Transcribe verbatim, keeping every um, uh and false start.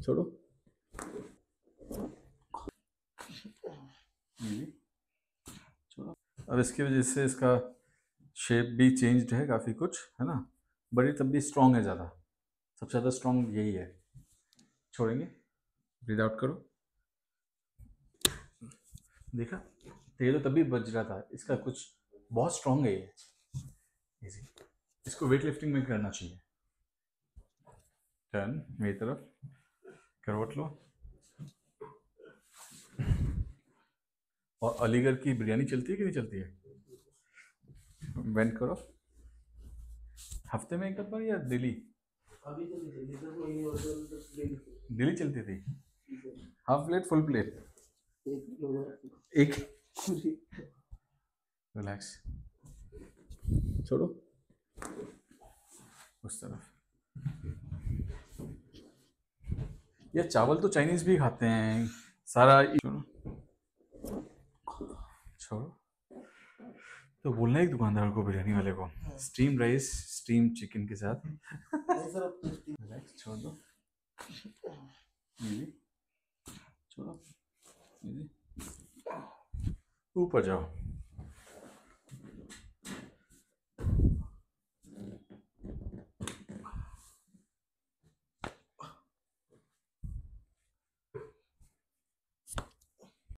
छोड़ो। ये छोड़ो। अब इसकी वजह से इसका शेप भी चेंज्ड है काफ़ी कुछ, है ना, बट ये तब भी स्ट्रॉन्ग है ज़्यादा। सबसे ज़्यादा स्ट्रॉन्ग यही है। छोड़ेंगे, ब्रीद आउट करो। देखा, तो ये तो तभी बज रहा था, इसका कुछ बहुत स्ट्रॉन्ग है ये। इजी, इसको वेट लिफ्टिंग में करना चाहिए। टर्न मेरी तरफ, करवट लो। और अलीगढ़ की बिरयानी चलती है कि नहीं चलती है? बेंड करो। हफ्ते में एक बार या डेली? अभी तो नहीं चलती, डेली चलती थी। Half plate, full plate? एक। रिलैक्स, छोड़ो उस तरफ। ये चावल तो चाइनीज भी खाते हैं सारा। छोड़ो छोड़ो। तो बोलना एक दुकानदार को, बिरयानी वाले को, स्टीम राइस स्टीम चिकन के साथ। रिलैक्स, छोड़ दो। छोड़ो, ऊपर जाओ।